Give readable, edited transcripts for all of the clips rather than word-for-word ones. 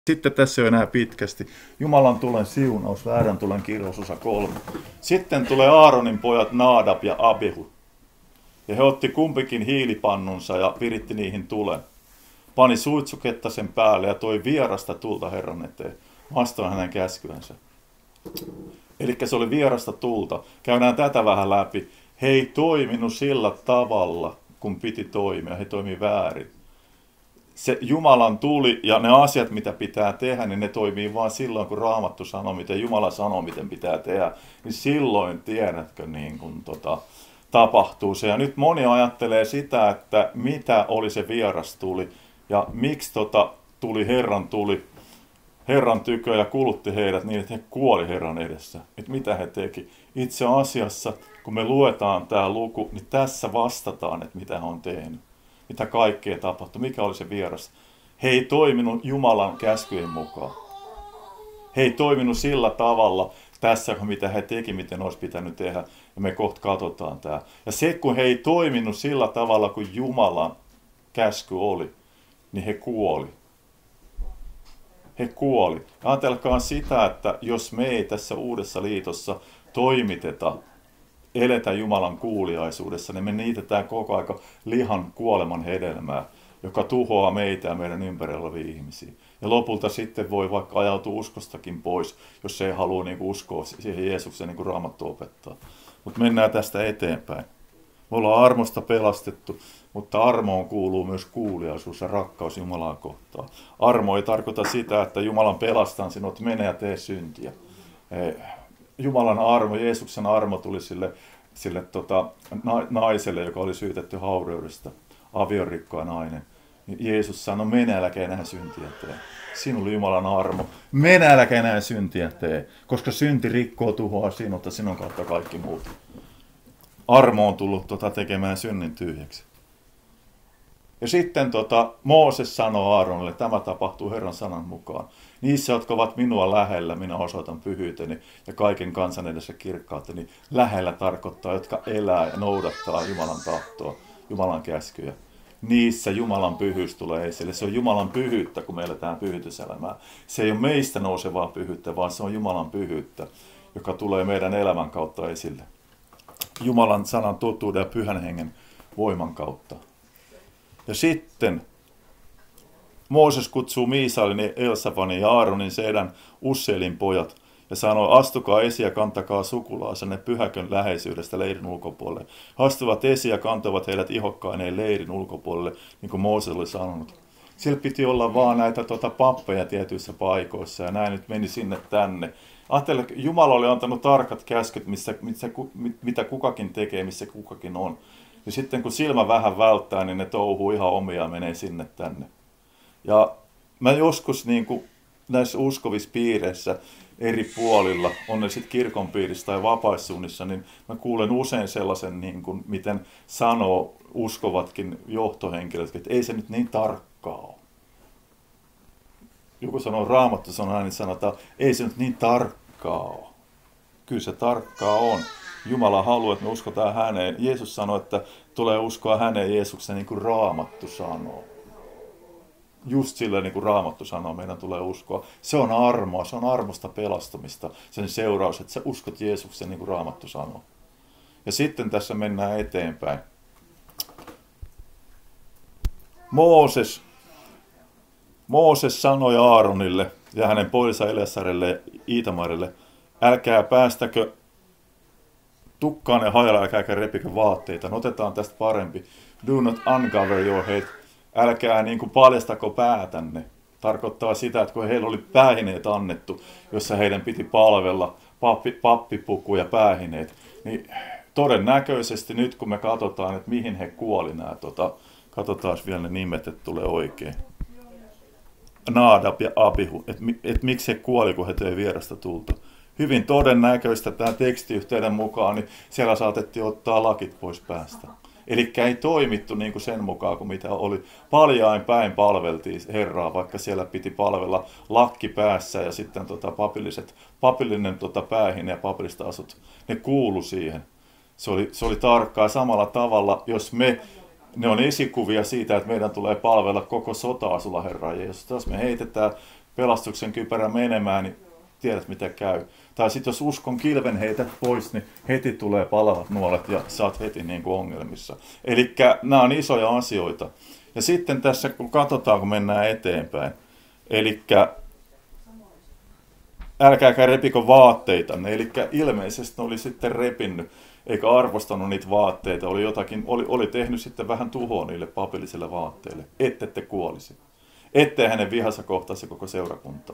Sitten tässä ei ole enää pitkästi. Jumalan tulen siunaus, väärän tulen kirous osa 3. Sitten tulee Aaronin pojat Nadab ja Abihu. Ja he otti kumpikin hiilipannunsa ja viritti niihin tulen. Pani suitsuketta sen päälle ja toi vierasta tulta Herran eteen, vastoin hänen käskyänsä. Eli se oli vierasta tulta. Käydään tätä vähän läpi. He ei toiminut sillä tavalla, kun piti toimia. He toimi väärin. Se Jumalan tuli ja ne asiat, mitä pitää tehdä, niin ne toimii vain silloin, kun Raamattu sanoo, miten Jumala sanoo, miten pitää tehdä. Niin silloin tiedätkö, niin kun tapahtuu se. Ja nyt moni ajattelee sitä, että mitä oli se vieras tuli ja miksi tuli Herran tykö ja kulutti heidät niin, että he kuoli Herran edessä. Että mitä he teki. Itse asiassa, kun me luetaan tämä luku, niin tässä vastataan, että mitä he on tehnyt. Mitä kaikkea tapahtui, mikä oli se vieras. He ei toiminut Jumalan käskyjen mukaan. He ei toiminut sillä tavalla tässä, mitä he teki, miten olisi pitänyt tehdä. Ja me kohta katsotaan tämä. Ja se, kun he ei toiminut sillä tavalla, kuin Jumalan käsky oli, niin he kuoli. He kuoli. Ajatelkaa sitä, että jos me ei tässä uudessa liitossa toimiteta, eletä Jumalan kuuliaisuudessa, niin me niitetään koko aika lihan kuoleman hedelmää, joka tuhoaa meitä ja meidän ympärillä olevia ihmisiä. Ja lopulta sitten voi vaikka ajautua uskostakin pois, jos ei halua uskoa siihen Jeesukseen, niin kuin Raamattu opettaa. Mutta mennään tästä eteenpäin. Me ollaan armosta pelastettu, mutta armoon kuuluu myös kuuliaisuus ja rakkaus Jumalaa kohtaan. Armo ei tarkoita sitä, että Jumalan pelastaa sinut, mene ja tee syntiä. Jumalan armo, Jeesuksen armo tuli sille naiselle, joka oli syytetty haureudesta, aviorikkoa nainen. Jeesus sanoi, mene äläkä enää syntiä tee. Sinulla Jumalan armo, mene äläkä enää syntiä tee, koska synti rikkoo, tuhoaa sinut ja sinun kautta kaikki muut. Armo on tullut tekemään synnin tyhjäksi. Ja sitten Mooses sanoo Aaronille, tämä tapahtuu Herran sanan mukaan. Niissä, jotka ovat minua lähellä, minä osoitan pyhyyteni ja kaiken kansan edessä kirkkautteni. Lähellä tarkoittaa, jotka elää ja noudattaa Jumalan tahtoa, Jumalan käskyjä. Niissä Jumalan pyhyys tulee esille. Se on Jumalan pyhyyttä, kun me eletään pyhyytyselämää. Se ei ole meistä nousevaa pyhyyttä, vaan se on Jumalan pyhyyttä, joka tulee meidän elämän kautta esille. Jumalan sanan totuuden ja pyhän hengen voiman kautta. Ja sitten Mooses kutsuu Miisaelin, Elsafanin ja Aaronin Seidän Usseelin pojat ja sanoi, astukaa esi ja kantakaa sukulaasenne pyhäkön läheisyydestä leirin ulkopuolelle. He astuvat esi ja kantoivat heidät ihokkaineen leirin ulkopuolelle, niin kuin Mooses oli sanonut. Siellä piti olla vaan näitä pappeja tietyissä paikoissa ja näin nyt meni sinne tänne. Ajattele, Jumala oli antanut tarkat käskyt, mitä kukakin tekee, missä kukakin on. Ja sitten kun silmä vähän välttää, niin ne touhuu ihan omia ja menee sinne tänne. Ja mä joskus näissä uskovissa piireissä eri puolilla, on ne sitten kirkon piirissä tai vapaissuunnissa, niin mä kuulen usein sellaisen, miten sanoo uskovatkin johtohenkilöt, että ei se nyt niin tarkkaa ole. Joku sanoo, Raamattu sanoo näin, niin sanotaan, ei se nyt niin tarkkaa ole. Kyllä se tarkkaa on. Jumala haluaa, että me uskotaan häneen. Jeesus sanoi, että tulee uskoa häneen Jeesuksen niin kuin Raamattu sanoo. Just silleen niin kuin Raamattu sanoo, meidän tulee uskoa. Se on armoa, se on armosta pelastumista. Sen seuraus, että sä uskot Jeesuksen niin kuin Raamattu sanoo. Ja sitten tässä mennään eteenpäin. Mooses sanoi Aaronille ja hänen poikansa Eleasarille ja Iitamarille, älkää päästäkö tukkaan ja hajalla, älkääkä repikö vaatteita. No, otetaan tästä parempi. Do not uncover your head. Älkää paljastako päätänne. Tarkoittaa sitä, että kun heillä oli päähineet annettu, jossa heidän piti palvella pappipuku ja päähineet, niin todennäköisesti nyt kun me katsotaan, että mihin he kuoli nämä, katsotaan vielä ne nimet, että tulee oikein. Nadab ja Abihu, että miksi he kuoli, kun he töi vierasta tulta. Hyvin todennäköistä tämän tekstiyhteyden mukaan, niin siellä saatettiin ottaa lakit pois päästä. Eli ei toimittu sen mukaan, kuin mitä oli. Paljain päin palveltiin Herraa, vaikka siellä piti palvella lakki päässä ja sitten papillinen päähine ja papillista asut. Ne kuulu siihen. Se oli tarkkaa samalla tavalla, ne on esikuvia siitä, että meidän tulee palvella koko sota-asulla Herraa Jeesus. Jos me heitetään pelastuksen kypärä menemään, niin tiedät mitä käy. Tai sitten jos uskon kilven heität pois, niin heti tulee palavat nuolet ja sä oot heti niin kuin ongelmissa. Eli nämä on isoja asioita. Ja sitten tässä kun katsotaan, kun mennään eteenpäin, eli älkääkä repikö vaatteita. Eli ilmeisesti ne oli sitten repinnyt, eikä arvostanut niitä vaatteita. Oli tehnyt sitten vähän tuhoa niille papillisille vaatteille, ette kuolisi. Ettei hänen vihansa kohtaisi koko seurakuntaa.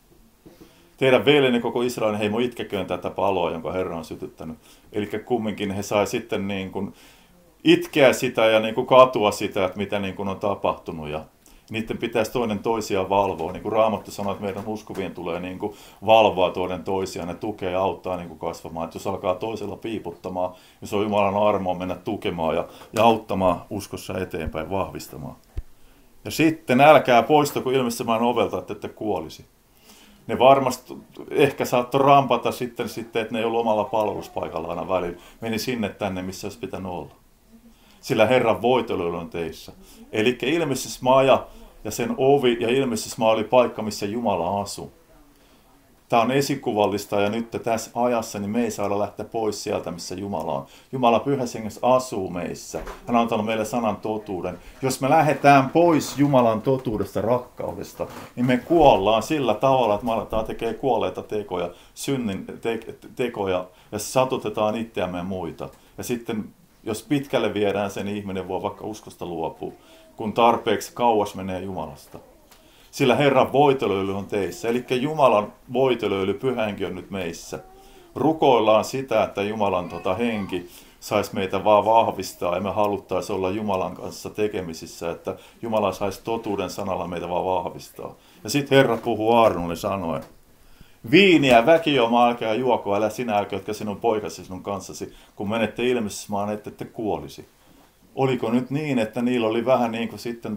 Teidän veljeni koko Israelin heimo itkeköön tätä paloa, jonka Herra on sytyttänyt. Eli kumminkin he sai sitten niin kuin itkeä sitä ja niin kuin katua sitä, että mitä niin kuin on tapahtunut. Ja niiden pitäisi toinen toisiaan valvoa. Niin kuin Raamattu sanoo, että meidän uskovien tulee niin kuin valvoa toinen toisiaan. Ne tukee ja auttaa niin kuin kasvamaan. Että jos alkaa toisella piiputtamaan, jos on Jumalan armoa mennä tukemaan ja auttamaan uskossa eteenpäin, vahvistamaan. Ja sitten älkää poistako ilmestymään ovelta, että ette kuolisi. Ne varmasti ehkä saattoi rampata sitten, että ne ei ollut omalla palveluspaikalla aina välillä. Meni sinne tänne, missä olisi pitänyt olla. Sillä Herran voitelu on teissä. Eli ilmestysmaja ja sen ovi ja ilmestysmaa oli paikka, missä Jumala asuu. Tämä on esikuvallista ja nyt tässä ajassa niin me ei saada lähteä pois sieltä, missä Jumala on. Jumala Pyhässä Hengessä asuu meissä. Hän on antanut meille sanan totuuden. Jos me lähdetään pois Jumalan totuudesta, rakkaudesta, niin me kuollaan sillä tavalla, että me aletaan tekemään kuolleita tekoja, synnin tekoja ja satutetaan itseämme ja muita. Ja sitten jos pitkälle viedään, sen ihminen voi vaikka uskosta luopua, kun tarpeeksi kauas menee Jumalasta. Sillä Herran voiteluöljy on teissä. Eli Jumalan voiteluöljy, Pyhä Henki on nyt meissä. Rukoillaan sitä, että Jumalan henki saisi meitä vaan vahvistaa ja me haluttaisiin olla Jumalan kanssa tekemisissä, että Jumala saisi totuuden sanalla meitä vaan vahvistaa. Ja sitten Herra puhuu Aaronille sanoen, viiniä, väkijuomaa, älkää juoko, älä sinä älkää, jotka sinun poikasi sinun kanssasi, kun menette ilmestysmaan, ette kuolisi. Oliko nyt niin, että niillä oli vähän niin kuin sitten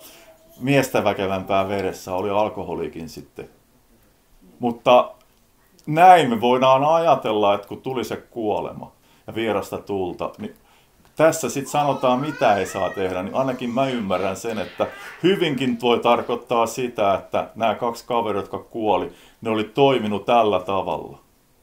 miestä väkevämpää veressä, oli alkoholikin sitten. Mutta näin me voidaan ajatella, että kun tuli se kuolema ja vierasta tulta, niin tässä sitten sanotaan, mitä ei saa tehdä, niin ainakin mä ymmärrän sen, että hyvinkin voi tarkoittaa sitä, että nämä kaksi kaveria, jotka kuoli, ne oli toiminut tällä tavalla.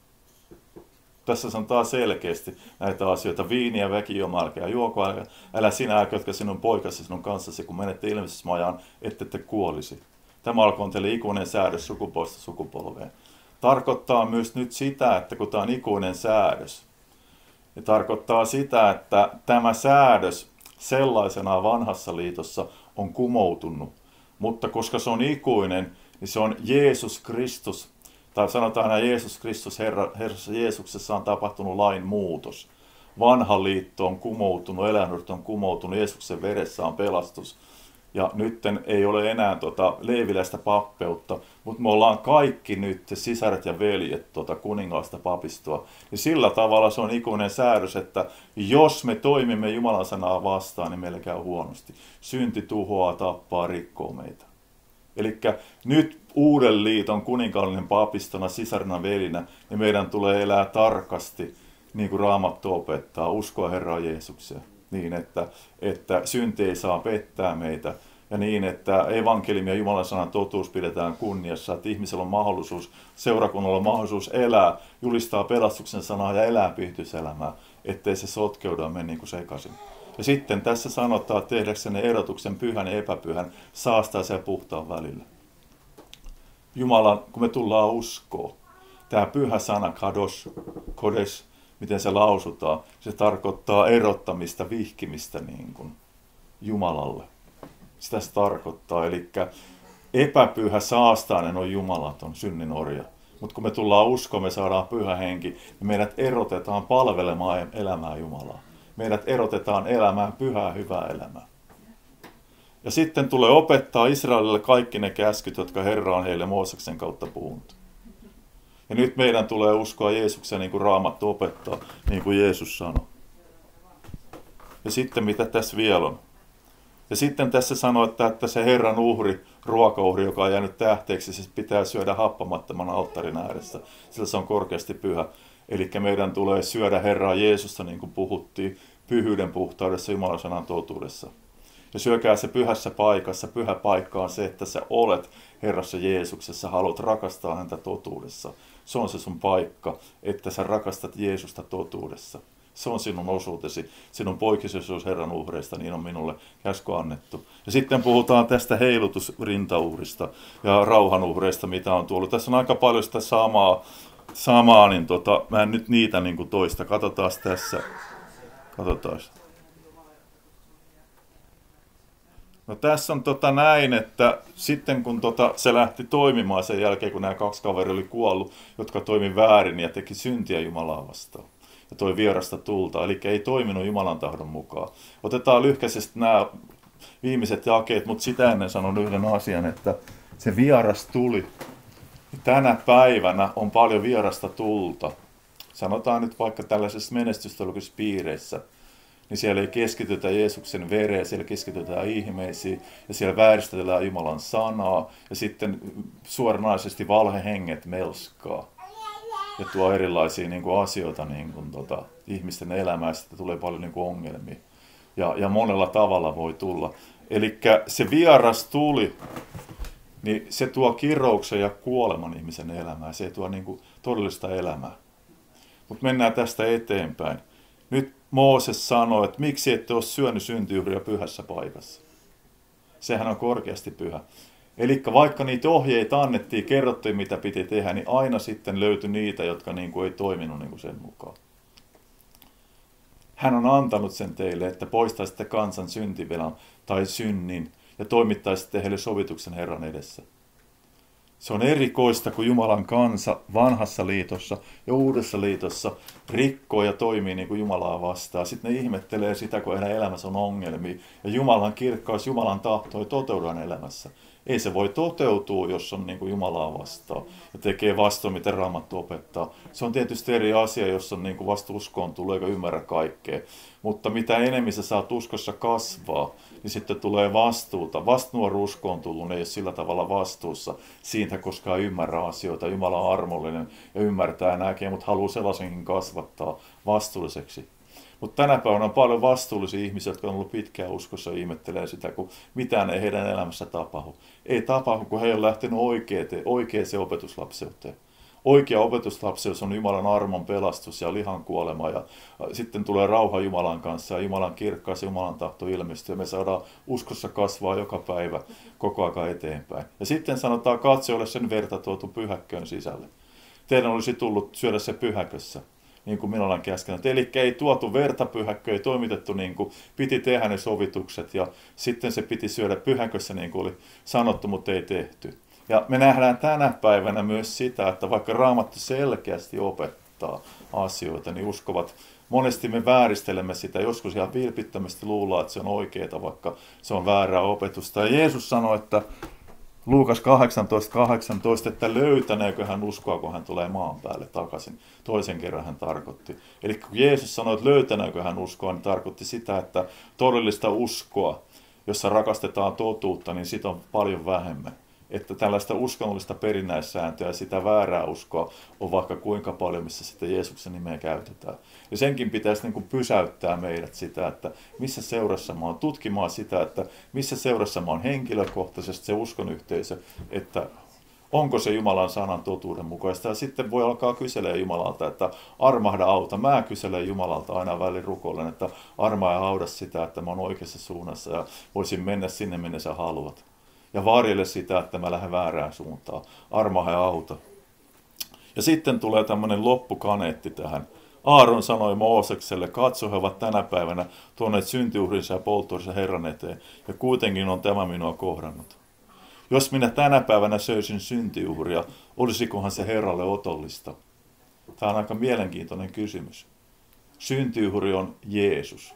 Tässä sanotaan selkeästi näitä asioita. Viiniä, väkijuomaa, älkää juoko, älä sinä älkää, jotka sinun poikasi sinun kanssasi, kun menette ilmestysmajaan, ette kuolisi. Tämä alkoon teille ikuinen säädös sukupolvesta sukupolveen. Tarkoittaa myös nyt sitä, että kun tämä on ikuinen säädös, niin tarkoittaa sitä, että tämä säädös sellaisenaan vanhassa liitossa on kumoutunut. Mutta koska se on ikuinen, niin se on Jeesus Kristus. Tai sanotaan, että Jeesus Kristus, Herra Jeesuksessa on tapahtunut lain muutos. Vanha liitto on kumoutunut, elämys on kumoutunut, Jeesuksen veressä on pelastus. Ja nyt ei ole enää leeviläistä pappeutta, mutta me ollaan kaikki nyt, sisaret ja veljet, kuningaasta papistoa. Ja sillä tavalla se on ikuinen säädös, että jos me toimimme Jumalan sanaa vastaan, niin meillä käy huonosti. Synti tuhoaa, tappaa, rikkoo meitä. Eli nyt uuden liiton kuninkaallinen papistona, sisarina, velinä, niin meidän tulee elää tarkasti, niin kuin Raamattu opettaa, uskoa Herraa Jeesukseen. Niin, että synti ei saa pettää meitä ja niin, että evankeliumi ja Jumalan sanan totuus pidetään kunniassa, että ihmisellä on mahdollisuus, seurakunnalla on mahdollisuus elää, julistaa pelastuksen sanaa ja elää pyhityselämää, ettei se sotkeudu ja mene niin kuin sekaisin. Ja sitten tässä sanotaan, että tehdäksenne erotuksen pyhän ja epäpyhän, saastaisen ja puhtaan välillä. Jumalan, kun me tullaan uskoon, tämä pyhä sana, kadosh, kodesh, miten se lausutaan, se tarkoittaa erottamista, vihkimistä niin kuin Jumalalle. Sitä se tarkoittaa, eli epäpyhä saastainen on jumalaton, synnin orja. Mutta kun me tullaan uskoon, me saadaan Pyhä Henki, niin meidät erotetaan palvelemaan elämää Jumalaa. Meidät erotetaan elämään pyhää, hyvää elämää. Ja sitten tulee opettaa Israelille kaikki ne käskyt, jotka Herra on heille Mooseksen kautta puhunut. Ja nyt meidän tulee uskoa Jeesukseen niin kuin Raamattu opettaa, niin kuin Jeesus sanoi. Ja sitten mitä tässä vielä on? Ja sitten tässä sanoo, että se Herran uhri, ruokauhri, joka on jäänyt tähteeksi, se pitää syödä happamattoman alttarin ääressä, sillä se on korkeasti pyhä. Eli meidän tulee syödä Herraa Jeesusta, niin kuin puhuttiin, pyhyyden puhtaudessa, Jumalan sanan totuudessa. Ja syökää se pyhässä paikassa. Pyhä paikka on se, että sä olet Herrassa Jeesuksessa, haluat rakastaa häntä totuudessa. Se on se sun paikka, että sä rakastat Jeesusta totuudessa. Se on sinun osuutesi, sinun poikkeusosuus Herran uhreista, niin on minulle käsky annettu. Ja sitten puhutaan tästä heilutusrintauhrista ja rauhanuhreista, mitä on tullut. Tässä on aika paljon sitä samaa niin mä en nyt niitä niin kuin toista. Katsotaan tässä. Katsotaan. No tässä on näin, että sitten kun se lähti toimimaan sen jälkeen, kun nämä 2 kaveria oli kuollut, jotka toimi väärin ja teki syntiä Jumalaa vastaan. Ja toi vierasta tulta, eli ei toiminut Jumalan tahdon mukaan. Otetaan lyhkäisesti nämä viimeiset jakeet, mutta sitä ennen sanon yhden asian, että se vieras tuli. Tänä päivänä on paljon vierasta tulta. Sanotaan nyt vaikka tällaisessa menestystologisessa piireissä, niin siellä ei keskitytä Jeesuksen vereen, siellä keskitytään ihmeisiin ja siellä vääristetään Jumalan sanaa ja sitten suoranaisesti valhehenget melskaa. Ja tuo erilaisia niin kuin asioita niin kuin, ihmisten elämään, sitten tulee paljon niin kuin ongelmia. Ja monella tavalla voi tulla. Eli se vieras tuli, niin se tuo kirouksen ja kuoleman ihmisen elämään. Se ei tuo niin kuin todellista elämää. Mutta mennään tästä eteenpäin. Nyt Mooses sanoi, että miksi ette ole syönyt syntiuhria pyhässä paikassa. Sehän on korkeasti pyhä. Eli vaikka niitä ohjeita annettiin, kerrottiin mitä piti tehdä, niin aina sitten löytyi niitä, jotka niin kuin ei toiminut niin kuin sen mukaan. Hän on antanut sen teille, että poistaisitte kansan syntivelan tai synnin ja toimittaisitte heille sovituksen Herran edessä. Se on erikoista, kun Jumalan kansa vanhassa liitossa ja uudessa liitossa rikkoo ja toimii niin kuin Jumalaa vastaan. Sitten ne ihmettelee sitä, kun heidän elämässä on ongelmia. Ja Jumalan kirkkaus, Jumalan tahto ei toteudu elämässä. Ei se voi toteutua, jos on niin kuin Jumalaa vastaan ja tekee vastoin, miten Raamattu opettaa. Se on tietysti eri asia, jos on niin kuin vasta uskoon tullut eikä ymmärrä kaikkea. Mutta mitä enemmän sä saat uskossa kasvaa, niin sitten tulee vastuuta. Vasta nuori uskoon tullut, ne ei ole sillä tavalla vastuussa siitä, koska ei ymmärrä asioita. Jumala on armollinen ja ymmärtää ja näkee, mutta haluaa sellaisenkin kasvattaa vastuulliseksi. Mutta tänä päivänä on paljon vastuullisia ihmisiä, jotka on ollut pitkään uskossa ja ihmettelee sitä, kun mitään ei heidän elämässä tapahdu. Ei tapahdu, kun he on lähtenyt oikeaan opetuslapseuteen. Oikea opetuslapseus on Jumalan armon pelastus ja lihan kuolema ja sitten tulee rauha Jumalan kanssa ja Jumalan kirkkaus ja Jumalan tahto ilmestyy ja me saadaan uskossa kasvaa joka päivä koko ajan eteenpäin. Ja sitten sanotaan katsojoille sen verta tuotu pyhäkköön sisälle. Teidän olisi tullut syödä se pyhäkössä, niin kuin minä olen käskenyt. Eli ei tuotu verta pyhäkköön, ei toimitettu niin kuin piti tehdä ne sovitukset ja sitten se piti syödä pyhäkössä niin kuin oli sanottu, mutta ei tehty. Ja me nähdään tänä päivänä myös sitä, että vaikka Raamattu selkeästi opettaa asioita, niin uskovat, monesti me vääristelemme sitä, joskus ihan vilpittömästi luullaan, että se on oikeaa, vaikka se on väärää opetusta. Ja Jeesus sanoi, että Luukas 18:18, että löytäneekö hän uskoa, kun hän tulee maan päälle takaisin. Toisen kerran hän tarkoitti. Eli kun Jeesus sanoi, että löytäneekö hän uskoa, niin tarkoitti sitä, että todellista uskoa, jossa rakastetaan totuutta, niin sitä on paljon vähemmän. Että tällaista uskonnollista perinnäissääntöä ja sitä väärää uskoa on vaikka kuinka paljon, missä sitten Jeesuksen nimeä käytetään. Ja senkin pitäisi niin kuin pysäyttää meidät sitä, että missä seurassa mä oon, tutkimaan sitä, että missä seurassa mä oon henkilökohtaisesti se uskonyhteisö, että onko se Jumalan sanan totuuden mukaista. Ja sitten voi alkaa kyselee Jumalalta, että armahda auta. Mä kyselen Jumalalta aina välin rukoilen, että armaa ja auda sitä, että mä oon oikeassa suunnassa ja voisin mennä sinne, minne sä haluat. Ja varjele sitä, että mä lähden väärään suuntaan. Armaha ja auta. Ja sitten tulee tämmöinen loppukaneetti tähän. Aaron sanoi Moosekselle, katso, he ovat tänä päivänä tuoneet syntiuhrinsa ja polttorinsa Herran eteen, ja kuitenkin on tämä minua kohdannut. Jos minä tänä päivänä söisin syntiuhria, olisikohan se Herralle otollista? Tämä on aika mielenkiintoinen kysymys. Syntiuhri on Jeesus.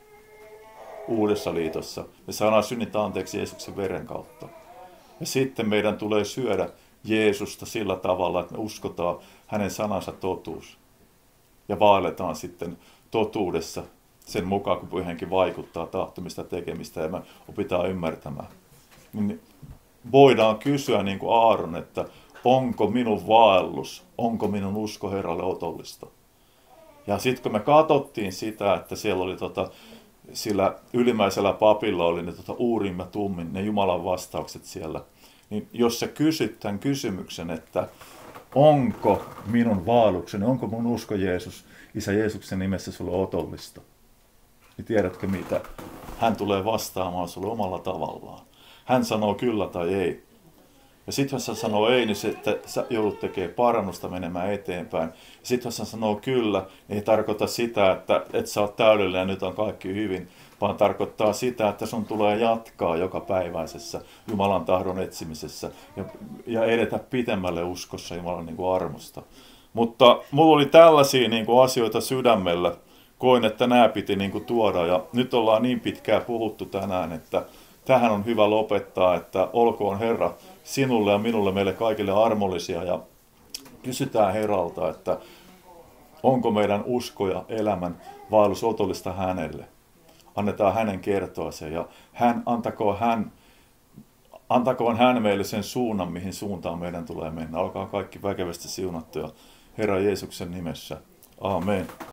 Uudessa liitossa. Me saadaan synnit anteeksi Jeesuksen veren kautta. Ja sitten meidän tulee syödä Jeesusta sillä tavalla, että me uskotaan hänen sanansa totuus. Ja vaelletaan sitten totuudessa sen mukaan, kun Pyhä Henki vaikuttaa tahtomista tekemistä ja me opitaan ymmärtämään. Niin voidaan kysyä niin kuin Aaron, että onko minun vaellus, onko minun usko Herralle otollista. Ja sitten kun me katsottiin sitä, että siellä oli sillä ylimmäisellä papilla oli ne uurim ja tummin, ne Jumalan vastaukset siellä. Niin jos sä kysyt tämän kysymyksen, että onko minun vaellukseni, onko mun usko Jeesus, Isä Jeesuksen nimessä sulle otollista, niin tiedätkö mitä? Hän tulee vastaamaan sulle omalla tavallaan. Hän sanoo kyllä tai ei. Ja sitten jos hän sanoo ei, niin se, että sä joudut tekemään parannusta menemään eteenpäin. Ja sitten jos hän sanoo kyllä, niin ei tarkoita sitä, että et sä oot täydellinen ja nyt on kaikki hyvin, vaan tarkoittaa sitä, että sun tulee jatkaa joka päiväisessä Jumalan tahdon etsimisessä ja edetä pitemmälle uskossa Jumalan niin kuin armosta. Mutta mulla oli tällaisia niin kuin asioita sydämellä. Koin, että nämä piti niin kuin tuoda ja nyt ollaan niin pitkään puhuttu tänään, että tähän on hyvä lopettaa, että olkoon Herra sinulle ja minulle, meille kaikille armollisia ja kysytään Herralta, että onko meidän usko ja elämän vaellus otollista hänelle. Annetaan hänen kertoa se ja antakoon hän meille sen suunnan, mihin suuntaan meidän tulee mennä. Olkaa kaikki väkevästi siunattuja Herra Jeesuksen nimessä. Amen.